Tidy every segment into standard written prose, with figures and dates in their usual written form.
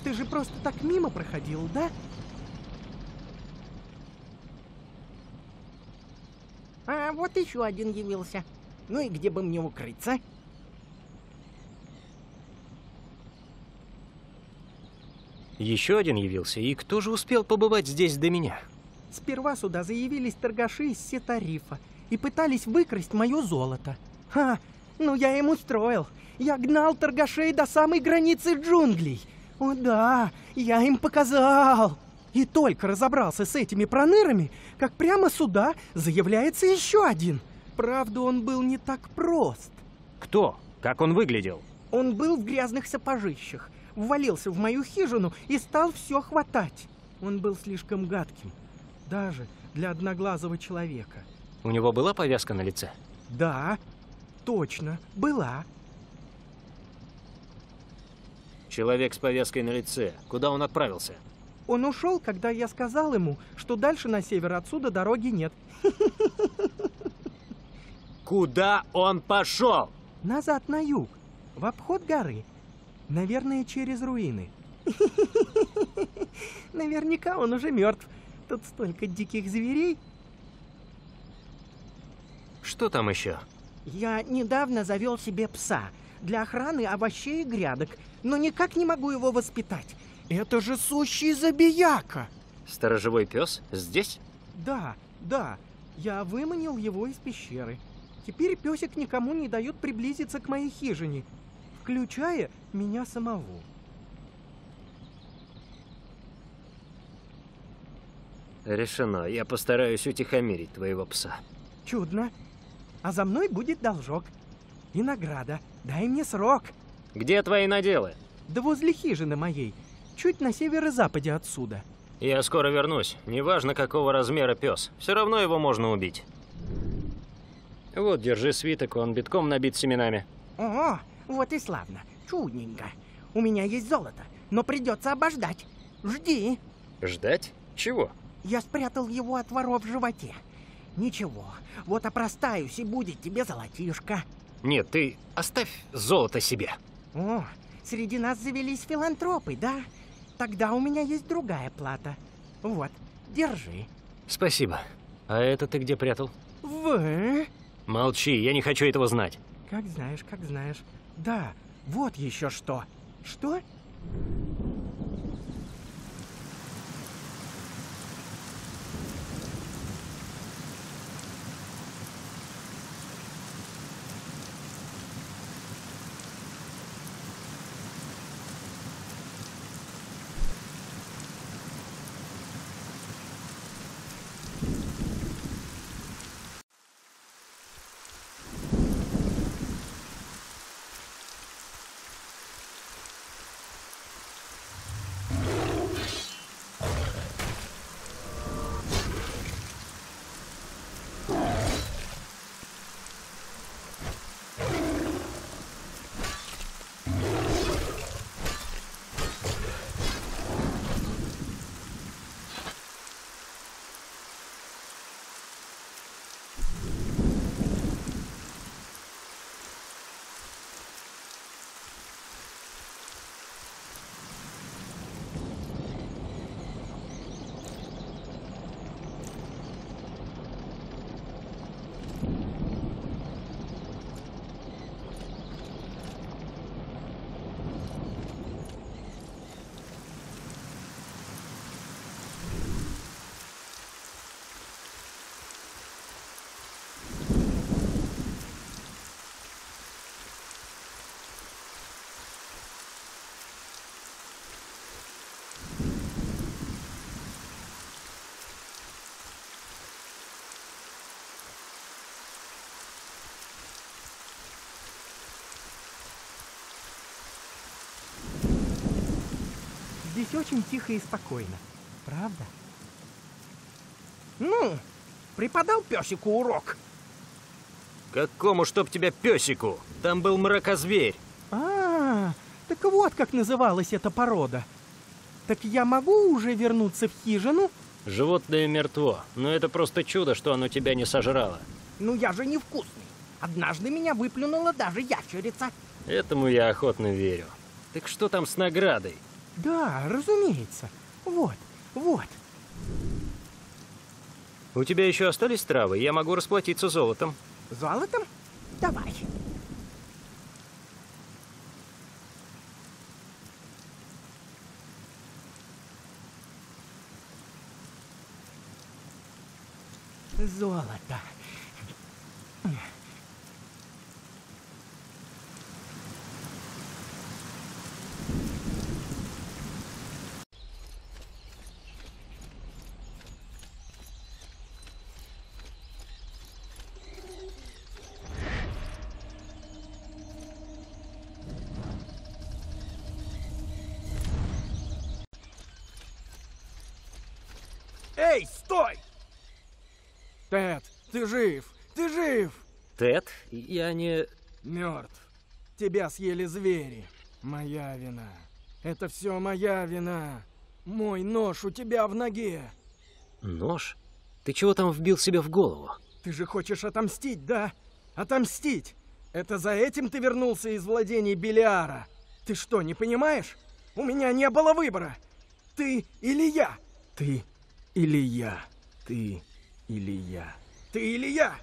Ты же просто так мимо проходил, да? А вот еще один явился. Ну и где бы мне укрыться? Еще один явился, и кто же успел побывать здесь до меня? Сперва сюда заявились торгаши из Сетарифа и пытались выкрасть мое золото. Ха, ну я им устроил. Я гнал торгашей до самой границы джунглей. О да, я им показал. И только разобрался с этими пронырами, как прямо сюда заявляется еще один. Правда, он был не так прост. Кто? Как он выглядел? Он был в грязных сапожищах, ввалился в мою хижину и стал все хватать. Он был слишком гадким, даже для одноглазого человека. У него была повязка на лице? Да, точно, была. Человек с повязкой на лице. Куда он отправился? Он ушел, когда я сказал ему, что дальше на север отсюда дороги нет. Куда он пошел? Назад на юг, в обход горы. Наверное, через руины. Наверняка он уже мертв. Тут столько диких зверей. Что там еще? Я недавно завел себе пса для охраны овощей и грядок, но никак не могу его воспитать. Это же сущий забияка! Сторожевой пес здесь? Да, да, я выманил его из пещеры. Теперь песик никому не дает приблизиться к моей хижине, включая меня самого. Решено. Я постараюсь утихомирить твоего пса. Чудно. А за мной будет должок. И награда. Дай мне срок. Где твои наделы? Да возле хижины моей. Чуть на северо-западе отсюда. Я скоро вернусь. Неважно, какого размера пес. Все равно его можно убить. Вот, держи свиток, он битком набит семенами. О, вот и славно. Чудненько. У меня есть золото, но придется обождать. Жди. Ждать? Чего? Я спрятал его от воров в животе. Ничего, вот опростаюсь, и будет тебе золотишко. Нет, ты оставь золото себе. О, среди нас завелись филантропы, да? Тогда у меня есть другая плата. Вот, держи. Спасибо. А это ты где прятал? Вы? Молчи, я не хочу этого знать. Как знаешь, как знаешь. Да, вот еще что. Что? Здесь очень тихо и спокойно, правда? Ну, преподал песику урок. Какому, чтоб тебя, песику? Там был мракозверь. Так вот как называлась эта порода. Так я могу уже вернуться в хижину? Животное мертво, но это просто чудо, что оно тебя не сожрало. Ну я же невкусный. Однажды меня выплюнула даже ящерица. Этому я охотно верю. Так что там с наградой? Да, разумеется. Вот, вот. У тебя еще остались травы? Я могу расплатиться золотом. Золотом? Давай. Золото. Эй, стой! Тед, ты жив! Ты жив! Тед, я не... Мертв. Тебя съели звери. Моя вина. Это все моя вина. Мой нож у тебя в ноге. Нож? Ты чего там вбил себе в голову? Ты же хочешь отомстить, да? Отомстить! Это за этим ты вернулся из владений Белиара? Ты что, не понимаешь? У меня не было выбора. Ты или я? Ты или я? Ты или я? Ты или я?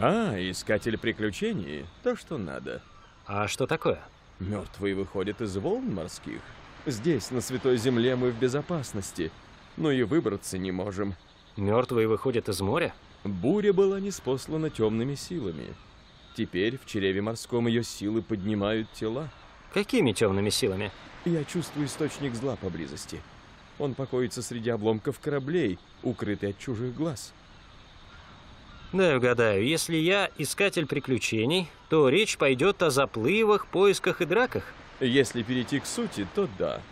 А, искатель приключений. То, что надо. А что такое? Мертвые выходят из волн морских. Здесь, на Святой Земле, мы в безопасности, но и выбраться не можем. Мертвые выходят из моря? Буря была ниспослана темными силами. Теперь в чреве морском ее силы поднимают тела. Какими темными силами? Я чувствую источник зла поблизости. Он покоится среди обломков кораблей, укрытый от чужих глаз. Да, угадаю, если я искатель приключений, то речь пойдет о заплывах, поисках и драках. Если перейти к сути, то да.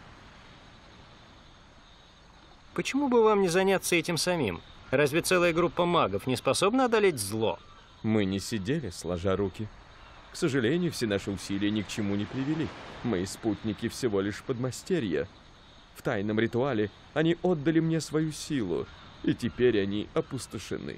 Почему бы вам не заняться этим самим? Разве целая группа магов не способна одолеть зло? Мы не сидели, сложа руки. К сожалению, все наши усилия ни к чему не привели. Мои спутники всего лишь подмастерья. В тайном ритуале они отдали мне свою силу, и теперь они опустошены.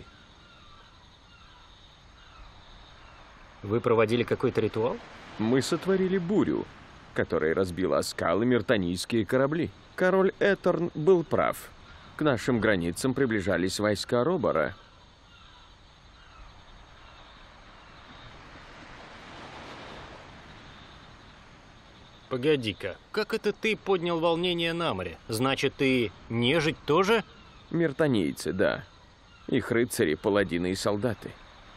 Вы проводили какой-то ритуал? Мы сотворили бурю, которая разбила о скалы миртанийские корабли. Король Эторн был прав. К нашим границам приближались войска Робора. Погоди-ка, как это ты поднял волнение на море? Значит, ты нежить тоже? Миртанийцы, да. Их рыцари, паладины и солдаты.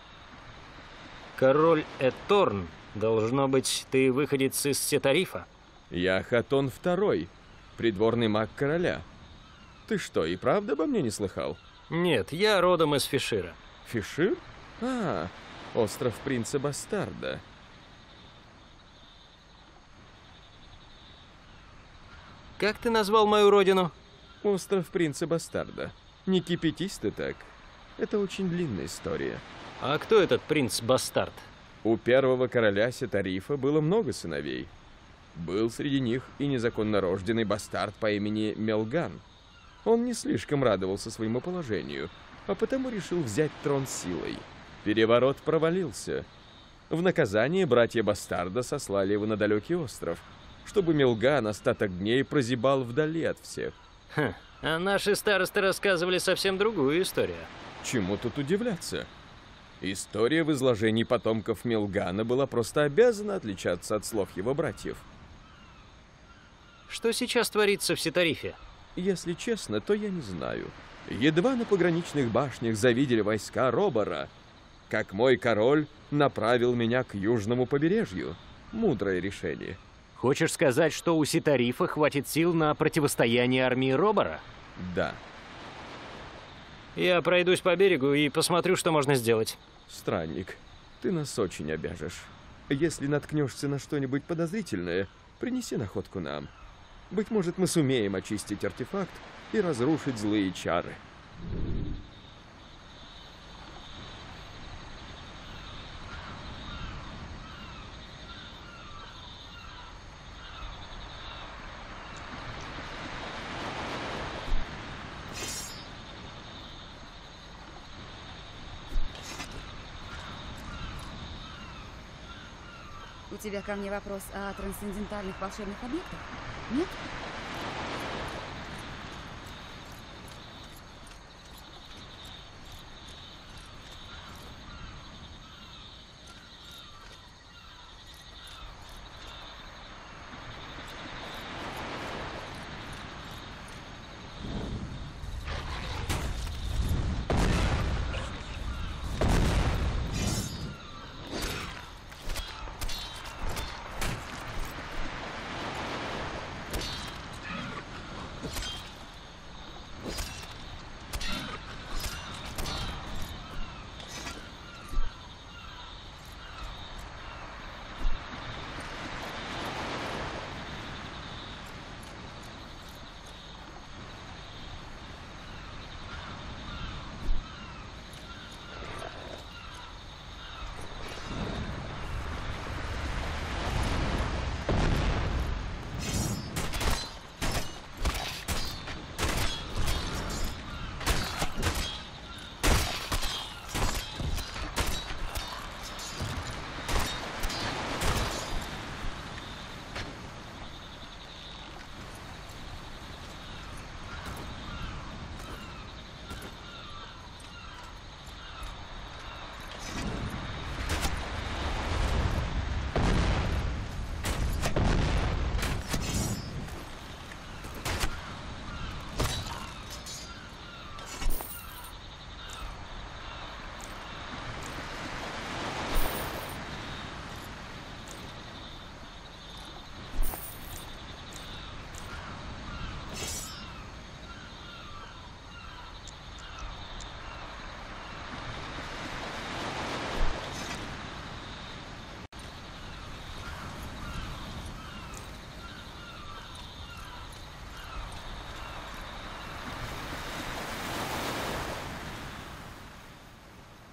Король Эторн, должно быть, ты выходец из Сетарифа? Я Хатон II, придворный маг короля. Ты что, и правда обо мне не слыхал? Нет, я родом из Фишира. Фишир? А, остров принца-бастарда. Как ты назвал мою родину? Остров принца-бастарда. Не кипятись ты так. Это очень длинная история. А кто этот принц-бастард? У первого короля Сетарифа было много сыновей. Был среди них и незаконно рожденный бастард по имени Мелган. Он не слишком радовался своему положению, а потому решил взять трон силой. Переворот провалился. В наказание братья бастарда сослали его на далекий остров, чтобы Мелган остаток дней прозябал вдали от всех. А наши старосты рассказывали совсем другую историю. Чему тут удивляться? История в изложении потомков Мелгана была просто обязана отличаться от слов его братьев. Что сейчас творится в Сетарифе? Если честно, то я не знаю. Едва на пограничных башнях завидели войска Робора, как мой король направил меня к южному побережью. Мудрое решение. Хочешь сказать, что у Сетарифа хватит сил на противостояние армии Робора? Да. Я пройдусь по берегу и посмотрю, что можно сделать. Странник, ты нас очень обяжешь. Если наткнешься на что-нибудь подозрительное, принеси находку нам. Быть может, мы сумеем очистить артефакт и разрушить злые чары. У тебя ко мне вопрос о трансцендентальных волшебных объектах? Нет?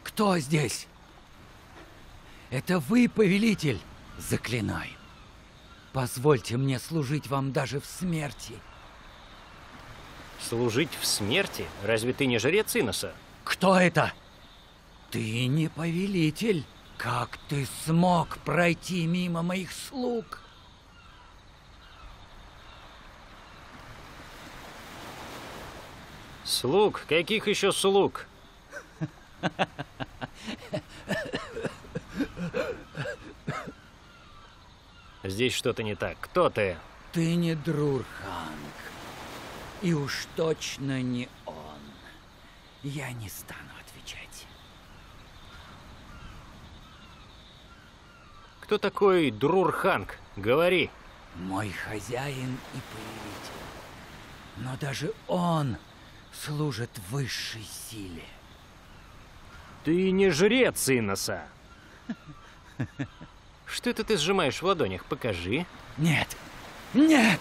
Кто здесь? Это вы, повелитель? Заклинаю. Позвольте мне служить вам даже в смерти. Служить в смерти? Разве ты не жрец Иноса? Кто это? Ты не повелитель. Как ты смог пройти мимо моих слуг? Слуг? Каких еще слуг? Здесь что-то не так. Кто ты? Ты не Друр-Ханг. И уж точно не он. Я не стану отвечать. Кто такой Друр-Ханг? Говори. Мой хозяин и повелитель. Но даже он служит высшей силе. Ты не жрец Иноса. Что это ты сжимаешь в ладонях? Покажи. Нет! Нет!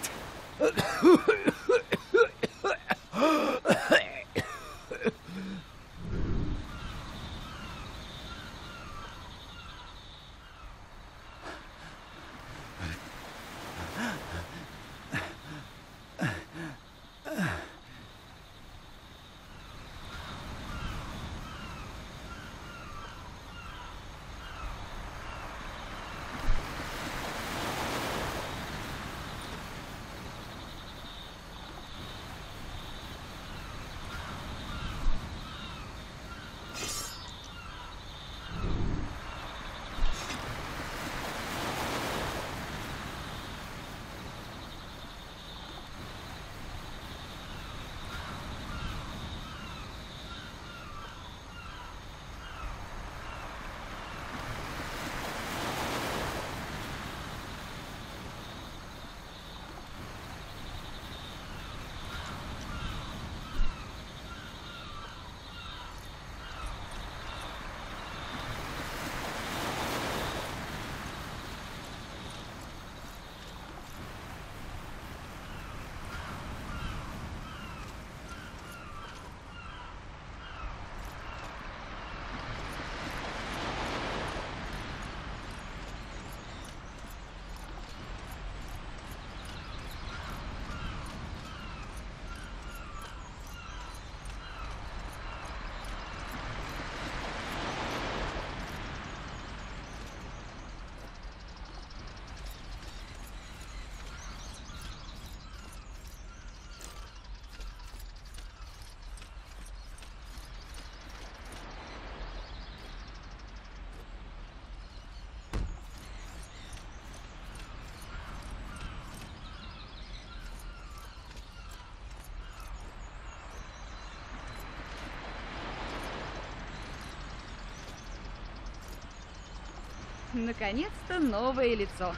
Наконец-то новое лицо.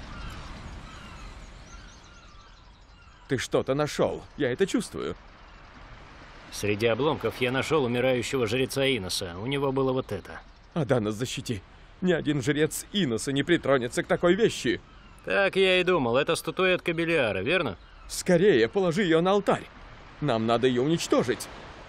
Ты что-то нашел. Я это чувствую. Среди обломков я нашел умирающего жреца Иноса. У него было вот это. Ада нас защити. Ни один жрец Иноса не притронется к такой вещи. Так я и думал. Это статуэтка Белиара, верно? Скорее положи ее на алтарь. Нам надо ее уничтожить.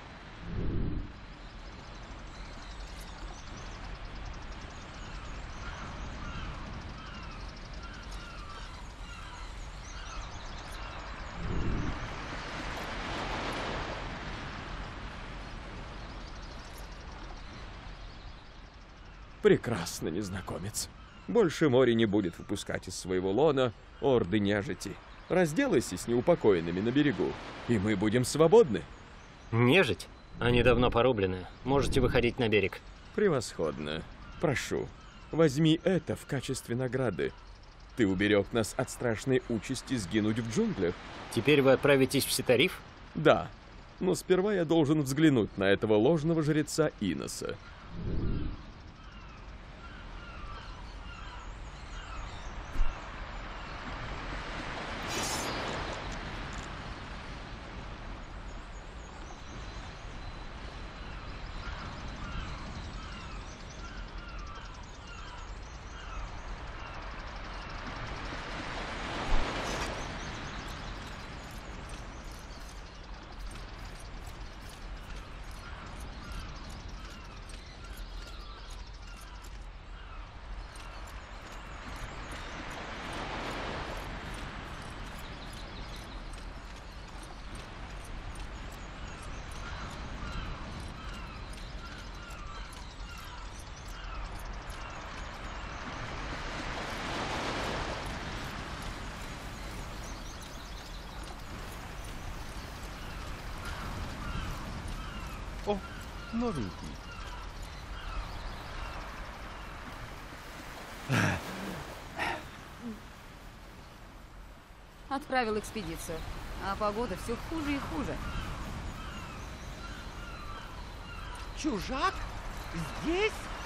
Прекрасно, незнакомец. Больше море не будет выпускать из своего лона орды нежити. Разделайся с неупокоенными на берегу, и мы будем свободны. Нежить? Они давно порублены. Можете выходить на берег. Превосходно. Прошу, возьми это в качестве награды. Ты уберег нас от страшной участи сгинуть в джунглях. Теперь вы отправитесь в Ситариф? Да, но сперва я должен взглянуть на этого ложного жреца Иноса. О, новенький. Отправил экспедицию. А погода все хуже и хуже. Чужак? Здесь?